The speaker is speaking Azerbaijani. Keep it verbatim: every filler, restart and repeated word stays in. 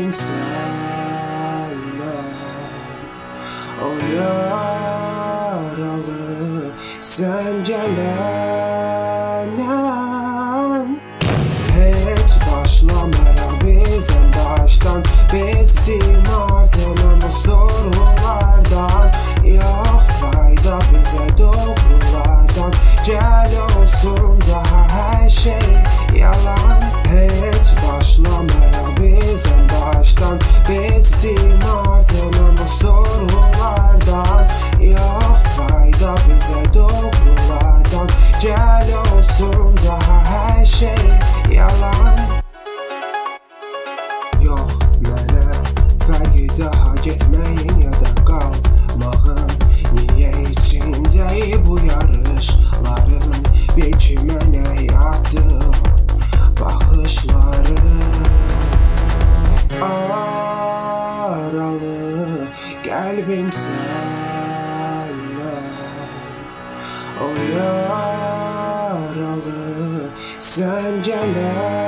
Kalbim senden, o yaralı sen gelenen. Hiç başlamaya bizim baştan, bizdim ardına bu sorulardan. Yok fayda bize doğrulardan, gel olsun daha her şey yalan. Hiç başlamaya bizim baştan, bizdim ardına bu sorulardan. Yok fayda bize doğrulardan, gel olsun daha her şey yalan. Yok mənə fərqi daha getməyin ya da qalmağın. Niyə içindəyi bu yarışların, bil ki mənə yaddır baxışların. Aralı qəlbim səndən, o yaralı sən gələn.